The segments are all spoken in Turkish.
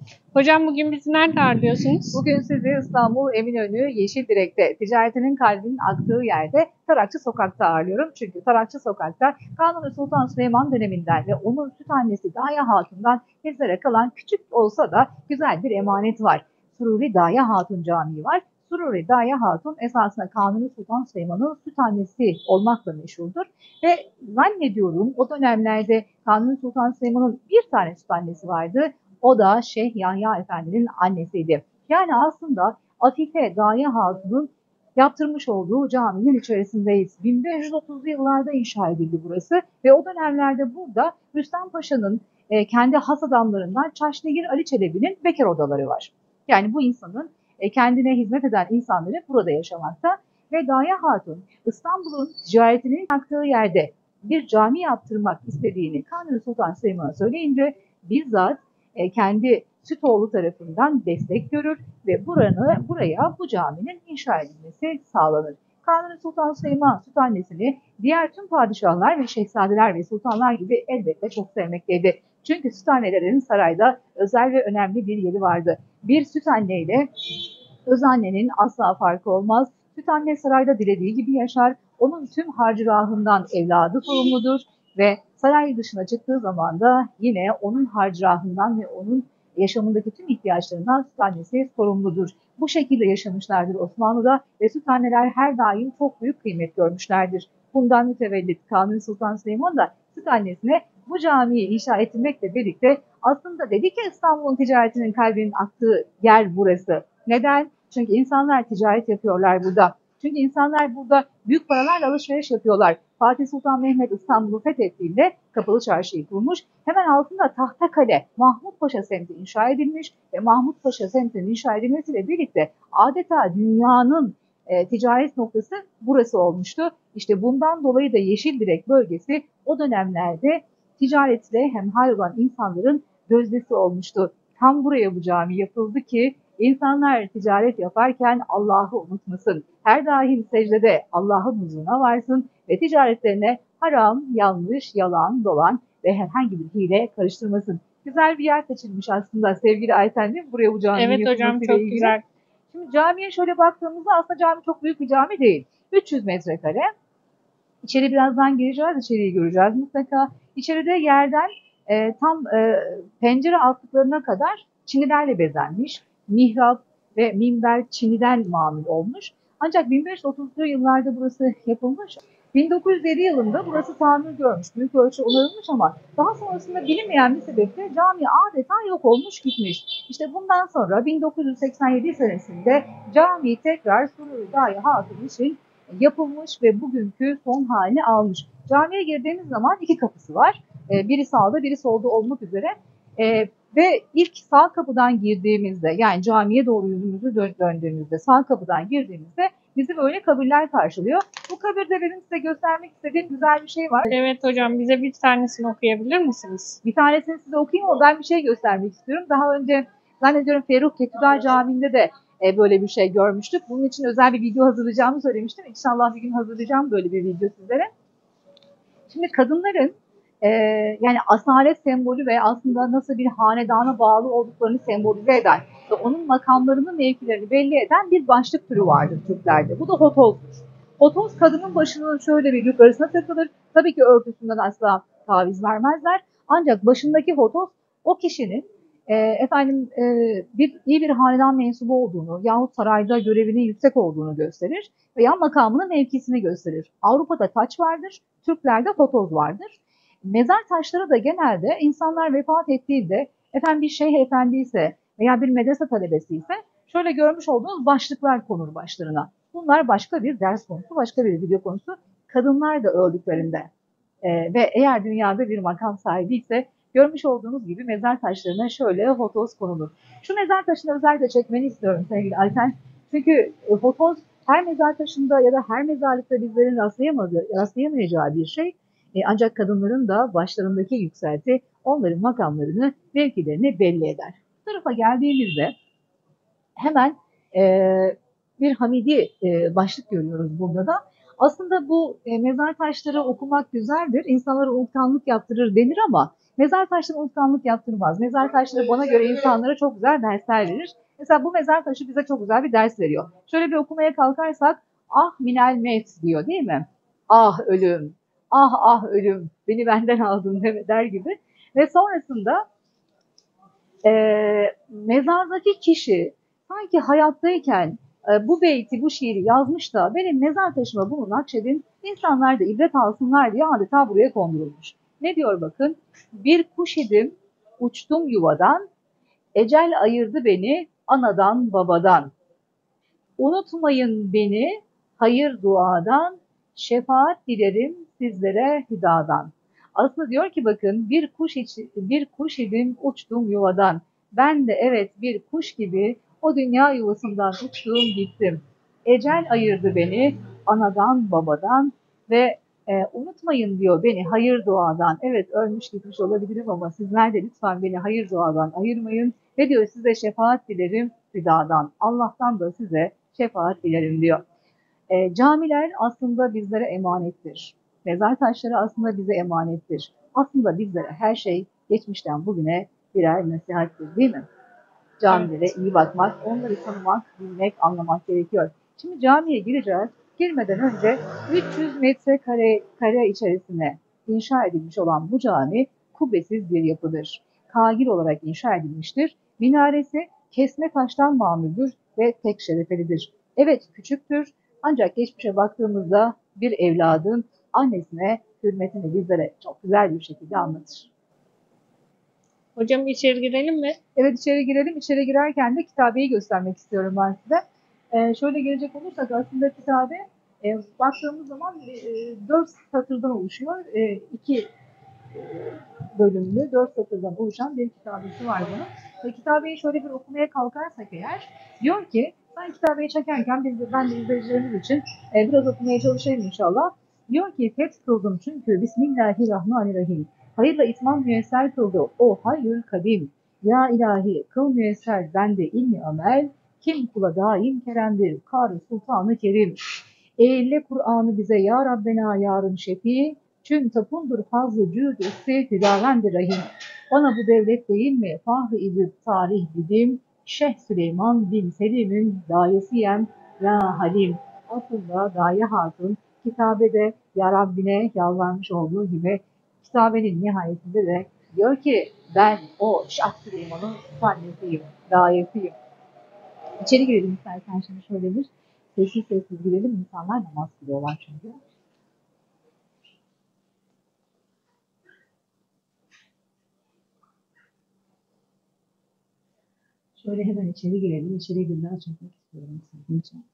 Hocam bugün bizi nerede ağırlıyorsunuz? Bugün sizi İstanbul Eminönü Yeşildirek'te ticaretinin kalbinin aktığı yerde Tarakçı Sokak'ta ağırlıyorum. Çünkü Tarakçı Sokak'ta Kanuni Sultan Süleyman döneminden ve onun süt annesi Daya Hatun'dan bizlere kalan küçük olsa da güzel bir emanet var. Sururi Daya Hatun Camii var. Sururi Daya Hatun esasında Kanuni Sultan Süleyman'ın süt annesi olmakla meşhurdur. Ve zannediyorum o dönemlerde Kanuni Sultan Süleyman'ın bir tane süt annesi vardı. O da Şeyh Yahya Efendi'nin annesiydi. Yani aslında Afife Daya Hatun'un yaptırmış olduğu caminin içerisindeyiz. 1530'lu yıllarda inşa edildi burası ve o dönemlerde burada Rüstem Paşa'nın kendi has adamlarından Çaşnigir Ali Çelebi'nin bekar odaları var. Yani bu insanın kendine hizmet eden insanları burada yaşamakta ve Daya Hatun İstanbul'un ticaretinin aktığı yerde bir cami yaptırmak istediğini Kanuni Sultan Süleyman'a söyleyince bizzat kendi Sütoğlu tarafından destek görür ve buraya bu caminin inşa edilmesi sağlanır. Kanuni Sultan Süleyman süt annesini diğer tüm padişahlar ve şehzadeler ve sultanlar gibi elbette çok sevmekteydi. Çünkü süt annelerin sarayda özel ve önemli bir yeri vardı. Bir süt anne ile öz annenin asla farkı olmaz. Süt anne sarayda dilediği gibi yaşar. Onun tüm harcırahından evladı sorumludur ve saray dışına çıktığı zaman da yine onun harcırahından ve onun yaşamındaki tüm ihtiyaçlarından süt annesi sorumludur. Bu şekilde yaşamışlardır Osmanlı'da ve süt anneler her daim çok büyük kıymet görmüşlerdir. Bundan mütevellit Kanuni Sultan Süleyman da süt annesine bu camiyi inşa ettirmekle birlikte aslında dedi ki İstanbul'un ticaretinin kalbinin aktığı yer burası. Neden? Çünkü insanlar ticaret yapıyorlar burada. Çünkü insanlar burada büyük paralarla alışveriş yapıyorlar. Fatih Sultan Mehmet İstanbul'u fethettiğinde Kapalı Çarşı'yı kurmuş. Hemen altında Tahtakale, Mahmut Paşa semti inşa edilmiş ve Mahmut Paşa semtinin inşa edilmesiyle birlikte adeta dünyanın ticaret noktası burası olmuştu. İşte bundan dolayı da Yeşildirek bölgesi o dönemlerde ticaretle hemhal olan insanların gözdesi olmuştu. Tam buraya bu cami yapıldı ki İnsanlar ticaret yaparken Allah'ı unutmasın. Her daim secdede Allah'ın huzuruna varsın ve ticaretlerine haram, yanlış, yalan, dolan ve herhangi bir hile karıştırmasın. Güzel bir yer seçilmiş aslında sevgili Ayten değil mi? Buraya bu caminin Evet hocam, çok ilgili. güzel. Şimdi camiye şöyle baktığımızda aslında cami çok büyük bir cami değil. 300 metrekare. İçeri birazdan gireceğiz, içeriği göreceğiz mutlaka. İçeride yerden tam pencere altlıklarına kadar çinilerle bezenmiş. Mihrap ve minber çiniden mamul olmuş. Ancak 1530'lu yıllarda burası yapılmış. 1907 yılında burası tamir görmüş, büyük ölçü onarılmış ama daha sonrasında bilinmeyen bir sebeple cami adeta yok olmuş gitmiş. İşte bundan sonra 1987 senesinde cami tekrar Sururi Daya Hatun için yapılmış ve bugünkü son halini almış. Camiye girdiğimiz zaman iki kapısı var. Biri sağda, biri solda olmak üzere. Ve ilk sağ kapıdan girdiğimizde, yani camiye doğru yüzümüzü döndüğümüzde, sağ kapıdan girdiğimizde bizi böyle kabirler karşılıyor. Bu kabirde benim size göstermek istediğim güzel bir şey var. Evet hocam, bize bir tanesini okuyabilir misiniz? Bir tanesini size okuyayım ama ben bir şey göstermek istiyorum. Daha önce zannediyorum Ferruh Ketüdar Camii'nde de böyle bir şey görmüştük. Bunun için özel bir video hazırlayacağımı söylemiştim. İnşallah bir gün hazırlayacağım böyle bir video sizlere. Şimdi kadınların yani asalet sembolü ve aslında nasıl bir hanedana bağlı olduklarını sembolize eden ve onun makamlarını, mevkilerini belli eden bir başlık türü vardır Türklerde. Bu da hotozdur. Hotoz kadının başının şöyle bir yukarısına takılır. Tabii ki örtüsünden asla taviz vermezler. Ancak başındaki hotoz o kişinin iyi bir hanedan mensubu olduğunu yahut sarayda görevinin yüksek olduğunu gösterir veya makamının mevkisini gösterir. Avrupa'da taç vardır, Türklerde hotoz vardır. Mezar taşları da genelde insanlar vefat ettiğinde bir şeyh efendi ise veya bir medrese talebesi ise şöyle görmüş olduğunuz başlıklar konur başlarına. Bunlar başka bir ders konusu, başka bir video konusu. Kadınlar da öldüklerinde ve eğer dünyada bir makam sahibi ise görmüş olduğunuz gibi mezar taşlarına şöyle hotoz konulur. Şu mezar taşını özellikle çekmeni istiyorum sevgili Ayten. Çünkü hotoz her mezar taşında ya da her mezarlıkta bizlerin rastlayamayacağı bir şey. Ancak kadınların da başlarındaki yükselti onların makamlarını, mevkilerini belli eder. Bu tarafa geldiğimizde hemen bir Hamidi başlık görüyoruz burada da. Aslında bu mezar taşları okumak güzeldir, insanlara unutkanlık yaptırır denir ama Mezar taşları unutkanlık yaptırmaz. Mezar taşları bana göre insanlara çok güzel dersler verir. Mesela bu mezar taşı bize çok güzel bir ders veriyor. Şöyle bir okumaya kalkarsak, ah minel met diyor değil mi? Ah ölüm, ah ah ölüm, beni benden aldın der gibi. Ve sonrasında mezardaki kişi sanki hayattayken bu beyti, bu şiiri yazmış da benim mezar taşıma bunu nakşedin, insanlar da ibret alsınlar diye adeta buraya kondurulmuş. Ne diyor bakın? Bir kuş idim, uçtum yuvadan, ecel ayırdı beni anadan babadan. Unutmayın beni hayır duadan, şefaat dilerim sizlere hüdadan. Aslında diyor ki bakın bir kuş idim uçtum yuvadan. Ben de evet bir kuş gibi o dünya yuvasından uçtum gittim. Ecel ayırdı beni anadan babadan ve unutmayın diyor beni hayır duadan. Evet ölmüş gitmiş olabilirim ama sizler de lütfen beni hayır duadan ayırmayın. Ve diyor size şefaat dilerim hüdadan. Allah'tan da size şefaat dilerim diyor. Camiler aslında bizlere emanettir. Mezar taşları aslında bize emanettir. Aslında bizlere her şey geçmişten bugüne birer nasihattir değil mi? Camilere iyi bakmak, onları tanımak, bilmek, anlamak gerekiyor. Şimdi camiye gireceğiz. Girmeden önce 300 metrekare içerisine inşa edilmiş olan bu cami kubbesiz bir yapıdır. Kagir olarak inşa edilmiştir. Minaresi kesme taştan mamuldür ve tek şerefelidir. Evet küçüktür ancak geçmişe baktığımızda bir evladın annesine hürmetini bizlere çok güzel bir şekilde anlatır. Hocam içeri girelim mi? Evet içeri girelim. İçeri girerken de kitabeyi göstermek istiyorum ben size. Şöyle gelecek olursak aslında kitabe baktığımız zaman 4 satırdan oluşuyor. 2 bölümlü 4 satırdan oluşan bir kitabesi var bunun. Ve kitabeyi şöyle bir okumaya kalkarsak eğer diyor ki ben kitabeyi çekerken ben de izleyicilerimiz için biraz okumaya çalışayım inşallah. Diyor ki feth kıldım çünkü Bismillahirrahmanirrahim. Hayırla itmam müyesser kıldı o hayyül kadim. Ya ilahi kıl müyesser bende ilmi amel. Kim kula daim keremdir kar sultanı kerim. Eyle Kur'an'ı bize ya Rabbena yarın şefi. Çün tapundur fazlı cüd üstü hüdavendi rahim. Bana bu devlet değil mi? Fahri idip tarih bidim. Şeyh Süleyman bin Selim'in dayesiyem ya Halim. Aslında Daye Hatun kitabede ya Rabbine yalvarmış olduğu gibi kitabenin nihayetinde de diyor ki ben o Şah Süleyman'ın annesiyim, dayesiyim. İçeri girelim istersen şimdi şöyle bir sessiz sessiz girelim. İnsanlar namaz kılıyorlar çünkü. Şöyle hemen içeri girelim. İçeri girmeye çekmek istiyorum sizin için.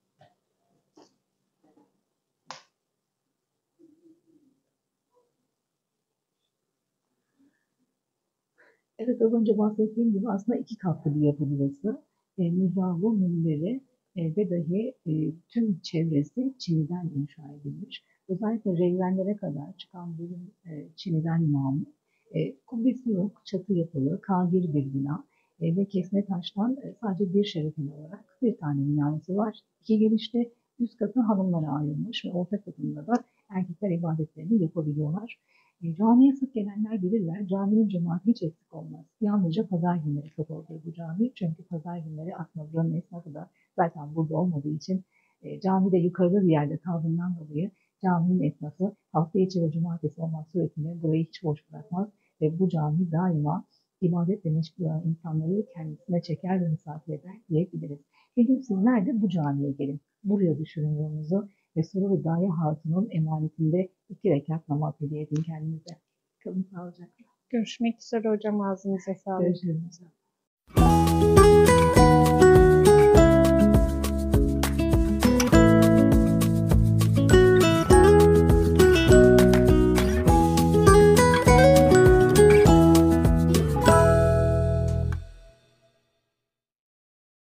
Evet az önce bahsettiğim gibi aslında 2 katlı bir yapı burası. Mihrabı, minberi ve dahi tüm çevresi çiniden inşa edilmiş. Özellikle reyvenlere kadar çıkan bölüm çiniden mamul. Kubbesi yok, çatı yapılı, kagir bir bina ve kesme taştan sadece bir şerefeli olarak bir tane minaresi var. 2 girişte üst katı hanımlara ayrılmış ve orta katında da erkekler ibadetlerini yapabiliyorlar. Camiye sık gelenler bilirler. Caminin cemaati hiç eksik olmaz. Yalnızca pazar günleri kapalıdır bu cami. Çünkü pazar günleri aslında buranın esnafı da zaten burada olmadığı için camide yukarıda bir yerde kaldığından dolayı caminin esnafı hafta içi ve cumartesi olmak suretiyle burayı hiç boş bırakmaz. Ve bu cami daima ibadetle meşgul olan insanları kendisine çeker ve misafir eder diyebiliriz. Bir gün sizler de bu camiye gelin. Buraya düşürün yolunuzu ve Surur-u Daye Hatun'un emanetinde 2 rekat namaz hediye edin kendinize. Kalın sağlıcakla. Görüşmek üzere hocam, ağzınıza sağlık. Görüşürüz.